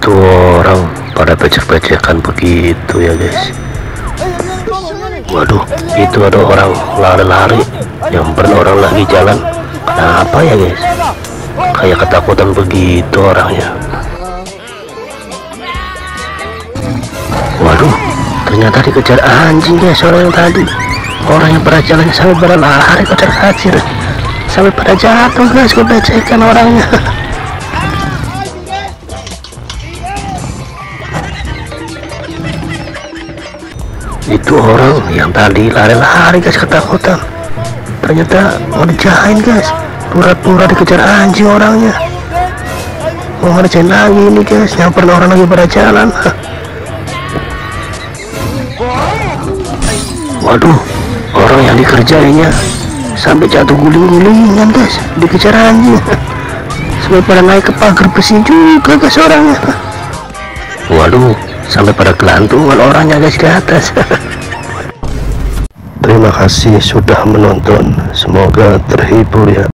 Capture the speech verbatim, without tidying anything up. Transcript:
Itu orang pada becek-becekan begitu ya guys. Waduh, itu ada orang lari-lari nyamperin orang lagi jalan. Kenapa ya guys? Kayak ketakutan begitu orangnya. Waduh, ternyata dikejar anjing guys orang yang tadi. Orang yang pada jalan sampai pada lari kejar kacir, sampai pada jatuh guys, kebecekan orangnya. Itu orang yang tadi lari-lari guys ketakutan, ternyata mau dijahain guys. Pura-pura dikejar anjing orangnya, mau ngerjain lagi ini guys, nyamperin orang lagi pada jalan. Waduh, orang yang dikerjainnya sampai jatuh guling-gulingan guys, dikejar anjing. Sampai pada naik ke pagar besi juga guys orangnya. Waduh, sampai pada gelantungan orangnya guys di atas. Terima kasih sudah menonton, semoga terhibur ya.